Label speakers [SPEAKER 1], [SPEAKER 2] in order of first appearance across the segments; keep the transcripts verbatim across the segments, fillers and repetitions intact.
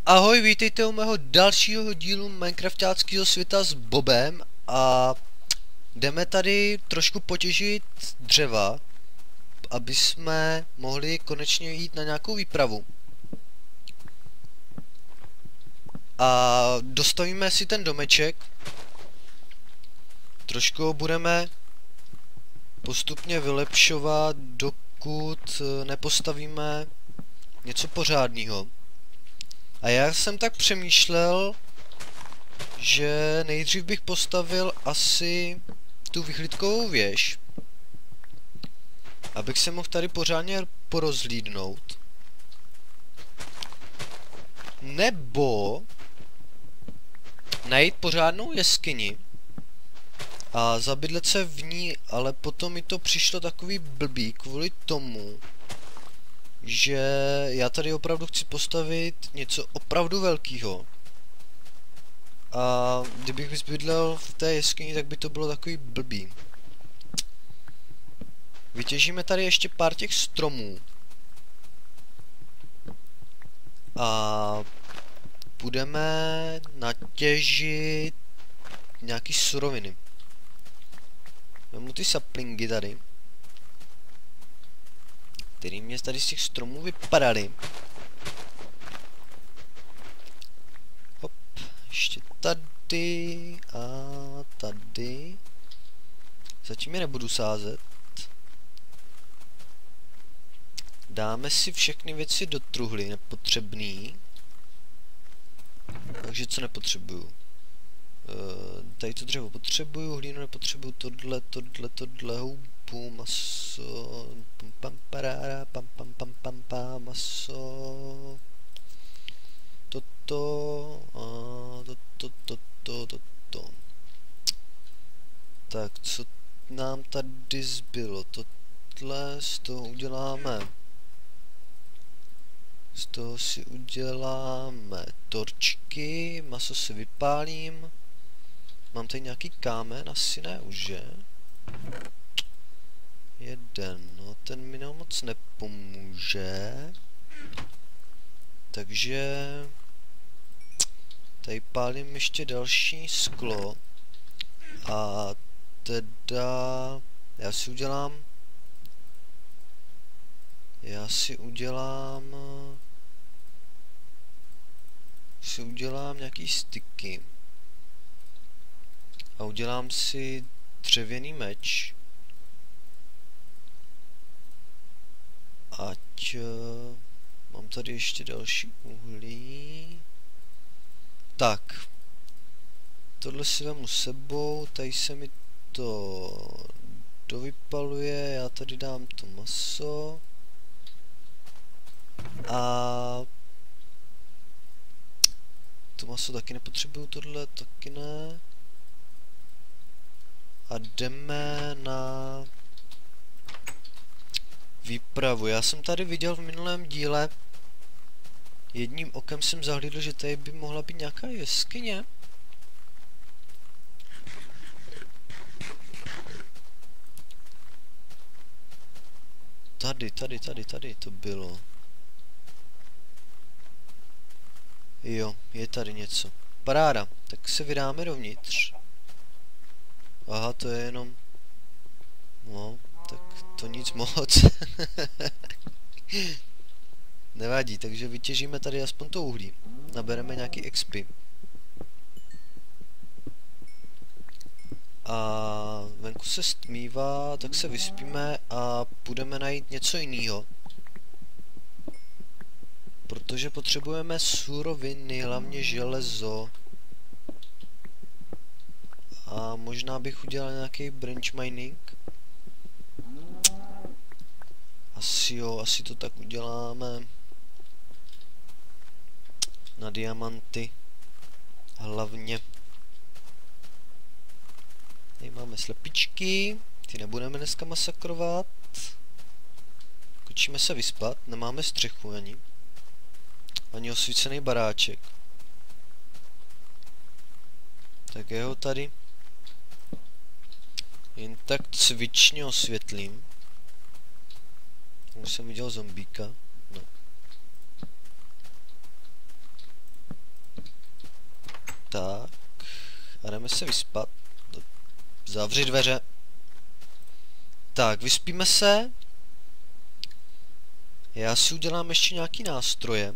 [SPEAKER 1] Ahoj, vítejte u mého dalšího dílu Minecraftáckého světa s Bobem a jdeme tady trošku potěžit dřeva, aby jsme mohli konečně jít na nějakou výpravu. A dostavíme si ten domeček, trošku ho budeme postupně vylepšovat, dokud nepostavíme něco pořádného. A já jsem tak přemýšlel, že nejdřív bych postavil asi tu vyhlídkovou věž, abych se mohl tady pořádně porozhlídnout. Nebo najít pořádnou jeskyni a zabydlet se v ní, ale potom mi to přišlo takový blbý kvůli tomu, že já tady opravdu chci postavit něco opravdu velkého. A kdybych zbydlel v té jeskyni, tak by to bylo takový blbý. Vytěžíme tady ještě pár těch stromů. A budeme natěžit nějaký suroviny. Vemu ty saplingy tady, který mě tady z těch stromů vypadaly. Hop, ještě tady a tady. Zatím je nebudu sázet. Dáme si všechny věci do truhly, nepotřebný. Takže co nepotřebuju? E, tady to dřevo potřebuju, hlínu nepotřebuju, tohle, tohle, tohle, houbu, maso, pam pam parára, pam pam pam pam pam, maso, toto, a toto, toto, toto. Tak, co nám tady zbylo? Tohle, z toho uděláme. Z toho si uděláme torčky, maso si vypálím. Mám tady nějaký kámen, asi ne už, že? Jeden, no ten mi nám moc nepomůže. Takže tady pálím ještě další sklo. A teda já si udělám Já si udělám si udělám nějaký styky a udělám si dřevěný meč, ať uh, mám tady ještě další uhlí. Tak, tohle si vemu sebou, tady se mi to dovypaluje, já tady dám to maso. A to maso taky nepotřebuju, tohle taky ne. A jdeme na výpravu. Já jsem tady viděl v minulém díle, jedním okem jsem zahlídl, že tady by mohla být nějaká jeskyně. Tady, tady, tady, tady to bylo. Jo, je tady něco. Paráda, tak se vydáme dovnitř. Aha, to je jenom... No, tak to nic moc. Nevadí, takže vytěžíme tady aspoň to uhlí. Nabereme nějaký X P. A venku se stmívá, tak se vyspíme a půjdeme najít něco jiného. Protože potřebujeme suroviny, hlavně železo. A možná bych udělal nějaký branch mining. Asi jo, asi to tak uděláme. Na diamanty. Hlavně. Tady máme slepičky. Ty nebudeme dneska masakrovat. Kočíme se vyspat, nemáme střechu ani. Ani osvícený baráček. Tak já ho tady jen tak cvičně osvětlím. Už jsem viděl zombíka. No. Tak. A jdeme se vyspat. Zavři dveře. Tak, vyspíme se. Já si udělám ještě nějaký nástroje.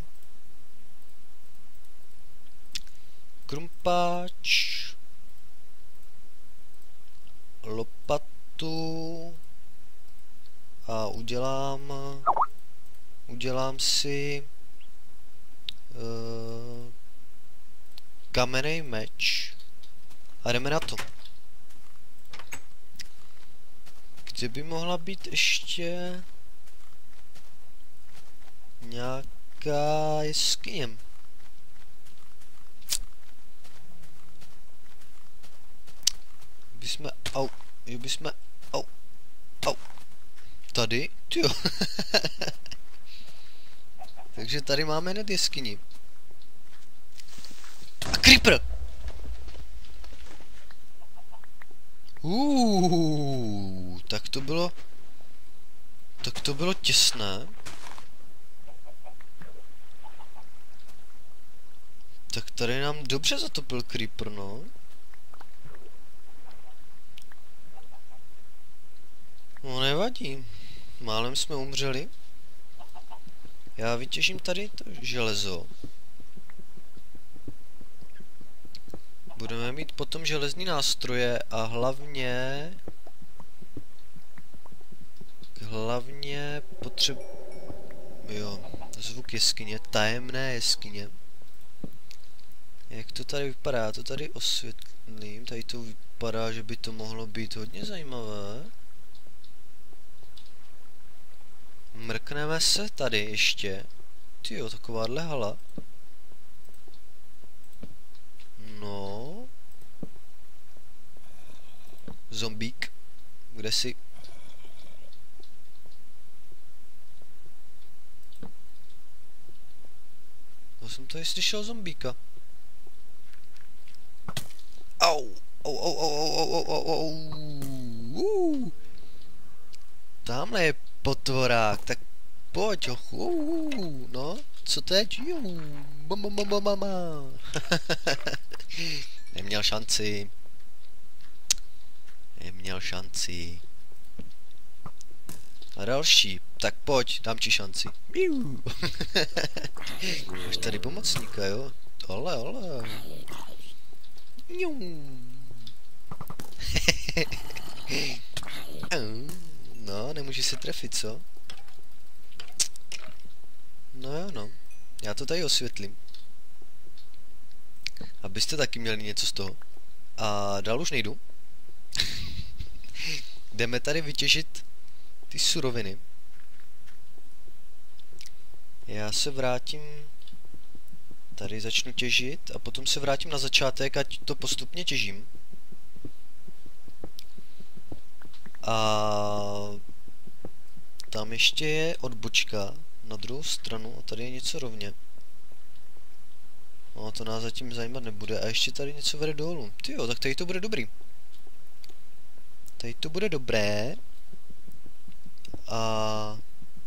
[SPEAKER 1] Krumpáč. Lopatu. A udělám... Udělám si... Uh, kamenný meč. A jdeme na to. Kde by mohla být ještě... nějaká jeskyně. Bychom, au, že bychom, au, au, tady, tyjo. Takže tady máme hned jeskyni. A creeper! Uuu, tak to bylo, tak to bylo těsné. Tak tady nám dobře zatopil creeper, no. No nevadí. Málem jsme umřeli. Já vytěžím tady to železo. Budeme mít potom železní nástroje a hlavně... Hlavně potřeb... Jo, zvuk jeskyně, tajemné jeskyně. Jak to tady vypadá? Já to tady osvětlím. Tady to vypadá, že by to mohlo být hodně zajímavé. Mrkneme se tady ještě. Tyjo, takováhle hala. No. Zombík. Kde jsi? Já jsem tady slyšel zombíka. Au, au, au, au, au, au, au, au. Uh. Tamhle je potvorák, tak pojď, uh, no, co teď? Mama, mama, mama. Neměl šanci. Neměl šanci. A další, tak pojď, dám ti šanci. Máš tady pomocníka, jo? Ole, ole. No, nemůže se trefit, co? No jo, no. Já to tady osvětlím. Abyste taky měli něco z toho. A dál už nejdu. Jdeme tady vytěžit ty suroviny. Já se vrátím... Tady začnu těžit a potom se vrátím na začátek, ať to postupně těžím. A tam ještě je odbočka na druhou stranu a tady je něco rovně. No to nás zatím zajímat nebude a ještě tady něco vede dolů. Tyjo, tak tady to bude dobrý. Tady to bude dobré. A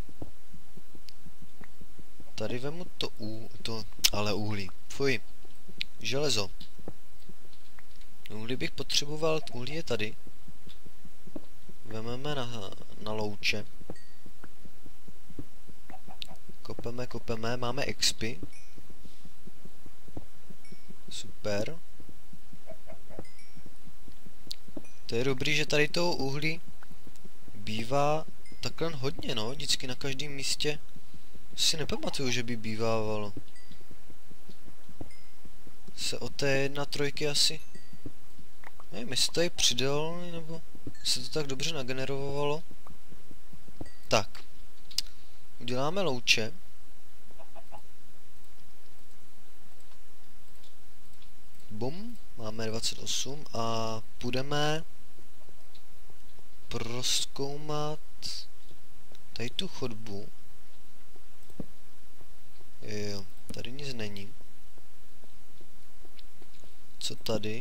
[SPEAKER 1] tady vemu to u, to, ale uhlí. Fuj. Železo. Uhlí bych potřeboval, uhlí je tady. Vememe na, na louče. Kopeme, kopeme, máme expy. Super. To je dobrý, že tady toho uhlí bývá takhle hodně, no. Vždycky na každém místě si nepamatuju, že by bývávalo. Se o té jedna trojky asi... Nevím, jestli to je přidal, nebo se to tak dobře nagenerovalo. Tak. Uděláme louče. Bum. Máme dvacet osm a půjdeme prozkoumat tady tu chodbu. Jo, tady nic není. Co tady?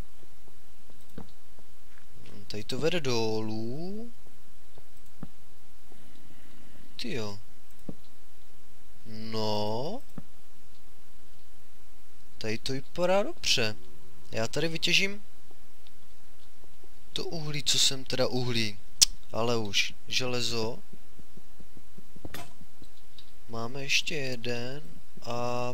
[SPEAKER 1] Tady to vede dolů. Tyjo. No. Tady to vypadá dobře. Já tady vytěžím to uhlí, co jsem teda uhlí. Ale už železo. Máme ještě jeden a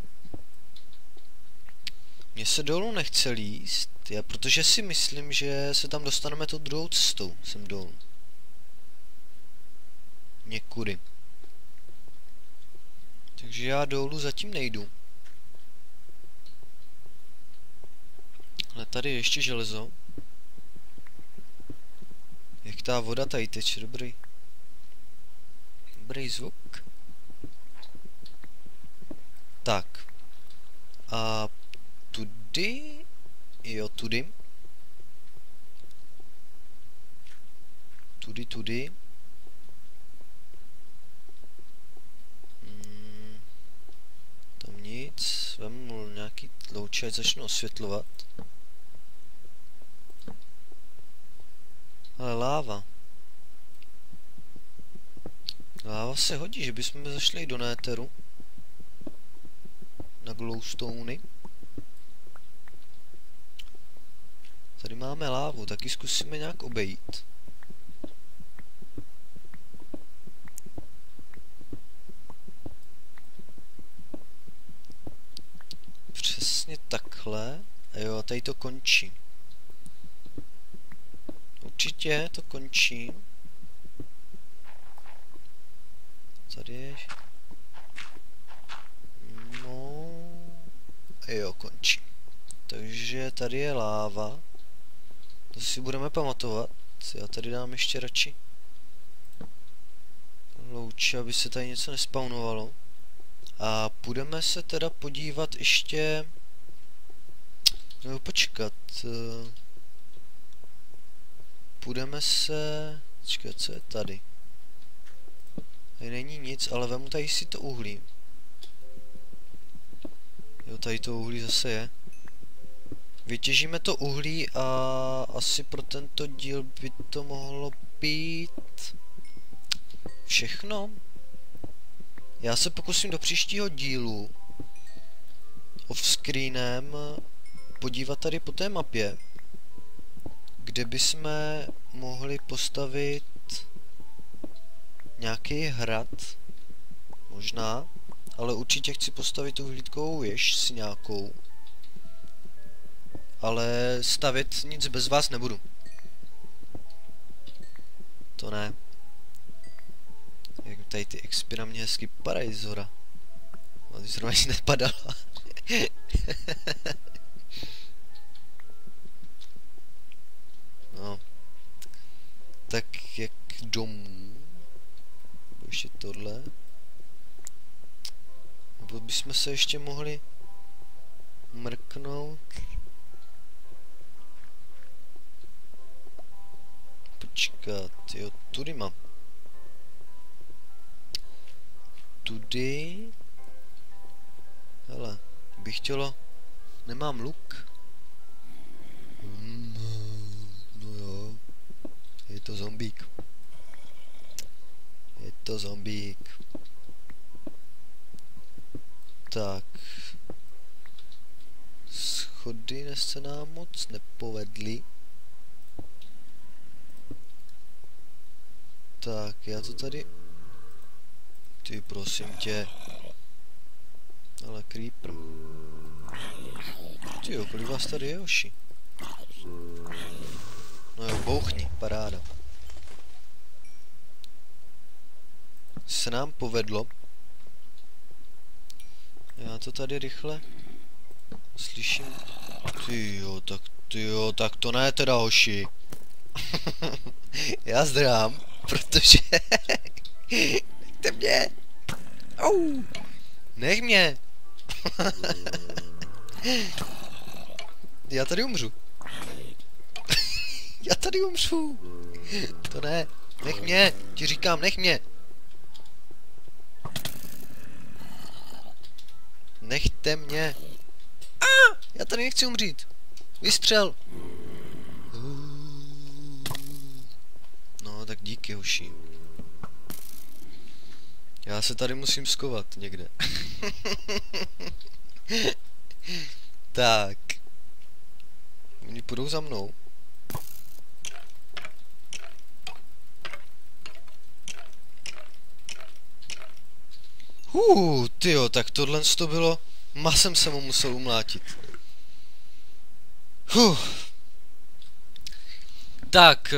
[SPEAKER 1] mně se dolů nechce líst, já, protože si myslím, že se tam dostaneme tou druhou cestou, sem dolů. Někudy. Takže já dolů zatím nejdu. Ale tady je ještě železo. Jak ta voda tady teče, dobrý. Dobrý zvuk. Tak. A tudy, jo, tudy. Tudy, tudy. Hmm, tam nic, vemu nějaký louče, ať začnu osvětlovat. Ale láva. Láva se hodí, že bychom zašli do néteru. Na glowstony. Tady máme lávu, taky zkusíme nějak obejít. Přesně takhle. A jo, tady to končí. Určitě to končí. Tady je... No... Jo, končí. Takže tady je láva. To si budeme pamatovat. Já tady dám ještě radši louče, aby se tady něco nespawnovalo. A půjdeme se teda podívat ještě... No počkat. Půjdeme se... Počkat, co je tady? Tady není nic, ale vemu tady si to uhlí. Jo, tady to uhlí zase je. Vytěžíme to uhlí a asi pro tento díl by to mohlo být všechno. Já se pokusím do příštího dílu offscreenem podívat tady po té mapě, kde bychom mohli postavit nějaký hrad, možná, ale určitě chci postavit tu hlídkovou věž si nějakou. Ale stavět nic bez vás nebudu. To ne. Jak tady ty expy na mě hezky padají z hora. Ale ty zrovna nic nepadala. No. Tak jak domů. Ještě tohle. Nebo bychom se ještě mohli mrknout. Počkat, jo, tudy mám. Tudy. Hele, bych chtělo. Nemám luk. Mm, no jo. Je to zombík. Je to zombík. Tak. Schody se nám moc nepovedly. Tak, já to tady... Ty, prosím tě. Ale creeper. Tyjo, kolik vás tady je, hoši? No jo, bouchni, paráda. Se nám povedlo. Já to tady rychle slyším. Tyjo, tak tyjo, tak to ne teda, hoši. Já zdrám, protože... Nechte mě. Au. Nech mě. Já tady umřu. Já tady umřu. To ne. Nech mě. Ti říkám, nech mě. Nechte mě. Ah, já tady nechci umřít. Vystřel. No, tak díky, hoši. Já se tady musím skovat někde. Tak. Oni půjdou za mnou. Uh, tyjo, tak tohle to bylo... Masem jsem mu musel umlátit. Huh. Tak...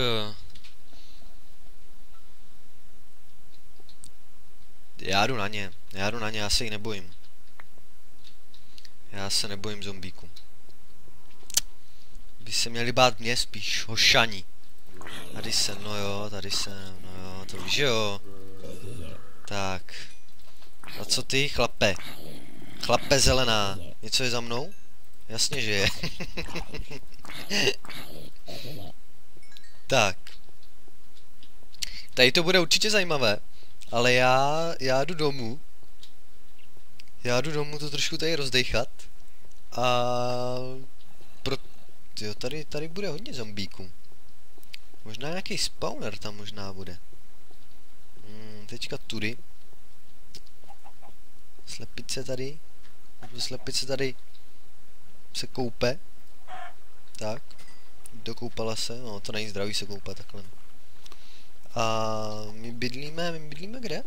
[SPEAKER 1] Já jdu na ně, já jdu na ně, já se jich nebojím. Já se nebojím zombíku. By se měli bát mě spíš, hošani. Tady jsem, no jo, tady jsem, no jo, to víš jo. Tak. A co ty, chlape? Chlape zelená, něco je za mnou? Jasně, že je. Tak. Tady to bude určitě zajímavé. Ale já, já jdu domů. Já jdu domů to trošku tady rozdejchat. A... Pro... Tyjo, tady, tady bude hodně zombíků. Možná nějaký spawner tam možná bude. Hmm, teďka tudy. Slepice tady. Slepice tady se koupe. Tak. Dokoupala se. No, to není zdravý se koupat takhle. A my bydlíme, my bydlíme kde?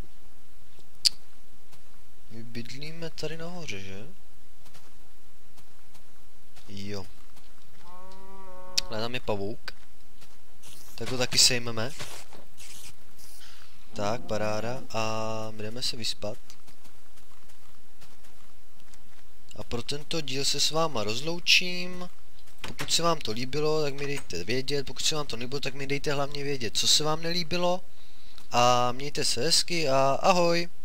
[SPEAKER 1] My bydlíme tady nahoře, že? Jo. Ale tam je pavouk. Tak ho taky sejmeme. Tak, paráda. A my jdeme se vyspat. A pro tento díl se s váma rozloučím. Pokud se vám to líbilo, tak mi dejte vědět. Pokud se vám to nelíbilo, tak mi dejte hlavně vědět, co se vám nelíbilo. A mějte se hezky a ahoj.